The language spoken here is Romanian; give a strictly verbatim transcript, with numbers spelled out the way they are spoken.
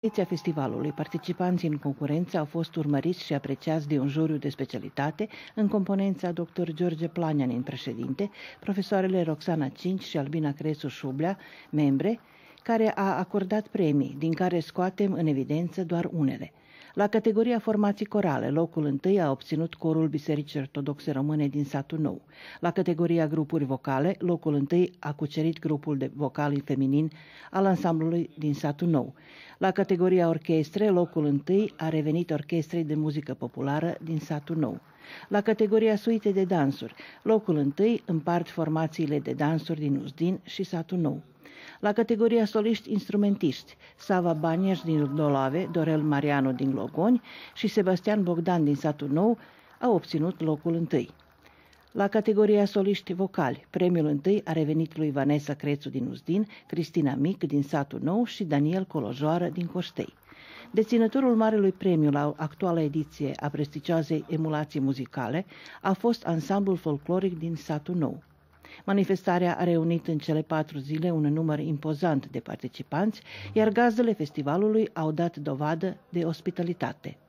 ediția festivalului, participanții în concurență au fost urmăriți și apreciați de un juriu de specialitate în componența doctor George Planianin, președinte, profesoarele Roxana Cinci și Albina Crețu-Șublea, membre, care a acordat premii, din care scoatem în evidență doar unele. La categoria formații corale, locul întâi a obținut corul Bisericii Ortodoxe Române din Satul Nou. La categoria grupuri vocale, locul întâi a cucerit grupul de vocal feminin al ansamblului din Satul Nou. La categoria orchestre, locul întâi a revenit orchestrei de muzică populară din Satul Nou. La categoria suite de dansuri, locul întâi împart formațiile de dansuri din Uzdin și Satul Nou. La categoria soliști instrumentiști, Sava Baniaș din Dolave, Dorel Marianu din Logoni și Sebastian Bogdan din Satul Nou au obținut locul întâi. La categoria soliști vocali, premiul întâi a revenit lui Vanessa Crețu din Uzdin, Cristina Mic din Satul Nou și Daniel Colojoară din Coștei. Deținătorul marelui premiu la actuala ediție a prestigioasei emulații muzicale a fost ansamblul folcloric din Satul Nou. Manifestarea a reunit în cele patru zile un număr impozant de participanți, iar gazdele festivalului au dat dovadă de ospitalitate.